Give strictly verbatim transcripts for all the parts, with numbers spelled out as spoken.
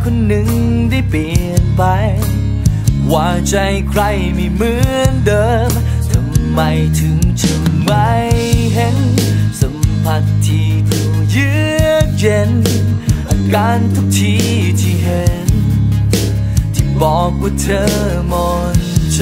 คนหนึ่งได้เปลี่ยนไปว่าใจใครไม่เหมือนเดิมทำไมถึงจะไม่เห็นสัมผัสที่ดูเยือกเย็นอาการทุกทีที่เห็นที่บอกว่าเธอหมดใจ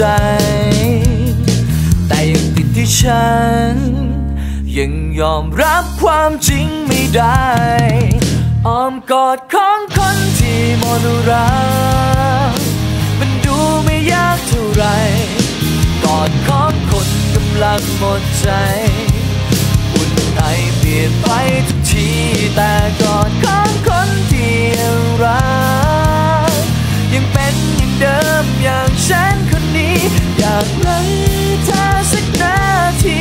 แต่ยังติดที่ฉันยังยอมรับความจริงไม่ได้อ้อมกอดของคนที่หมดรักมันดูไม่ยากเท่าไรกอดของคนกำลังหมดใจอุ่นไอเปลี่ยนไปทุกทีแต่กอดของคนที่ยังรักยังเป็นอย่างเดิมอย่างฉันคนนี้อยากรักเธอสักนาที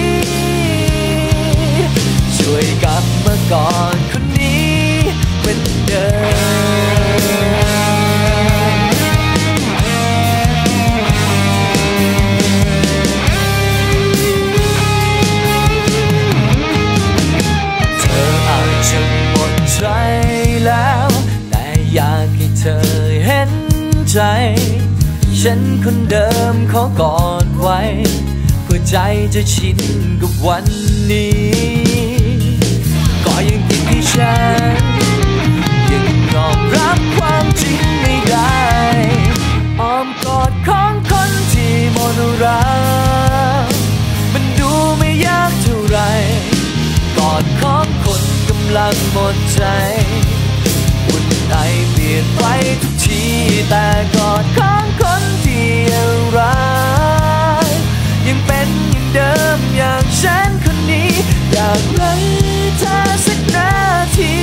ช่วยกลับมาก่อนคนนี้เป็นเดิมเธออาจจะหมดใจแล้วแต่อยากให้เธอเห็นใจฉันคนเดิมขอกอดไว้เพื่อใจจะชินกับวันนี้ก็ยังติดที่ฉันยังยอมรับความจริงไม่ได้อ้อมกอดของคนที่หมดรักมันดูไม่ยากเท่าไรกอดของคนกำลังหมดใจอุ่นไอเปลี่ยนไปทุกทีแต่กอดของคนที่ยังรักยังเป็นอย่างเดิมอย่างฉันคนนี้อยากรักเธอสักนาที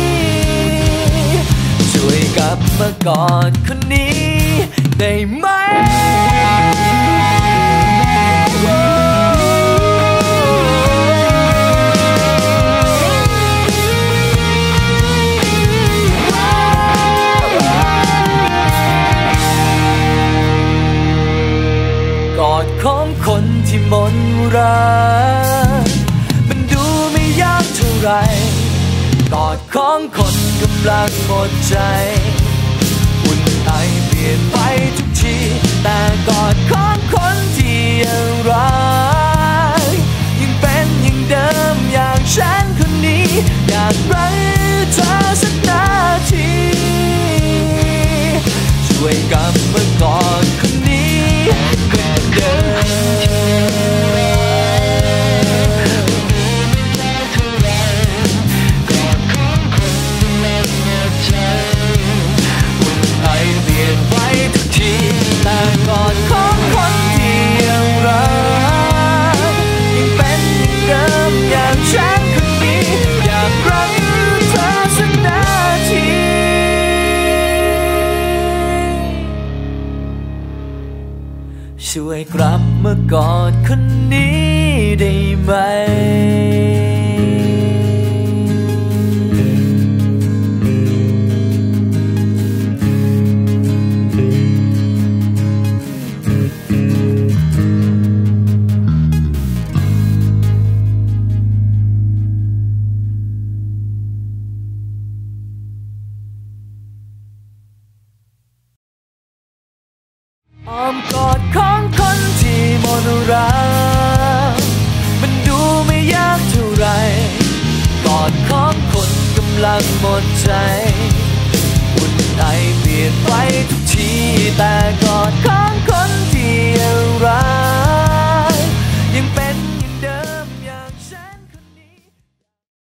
ช่วยกลับมากอดคนนี้ได้ไหมกอดของคนที่หมดรักมันดูไม่ยากเท่าไรกอดของคนกำลังหมดใจอุ่นไอเปลี่ยนไปทุกทีแต่กอดของคนที่ยังรักยังเป็นอย่างเดิมอย่างฉันคนนี้อยากรักเธอสักนาทีช่วยกลับมากอดคนนี้เป็นเดิมแต่กอดของคนที่ยังรักยังเป็นอย่างเดิมอย่างฉันคนนี้อยากรักเธอสักนาทีช่วยกลับมากอดคนนี้ได้ไหมอ้อมกอดของคนที่หมดรักมันดูไม่ยากเท่าไรกอดของคนกำลังหมดใจอุ่นไอเปลี่ยนไปทุกทีแต่กอดของคนที่ยังรักยังเป็น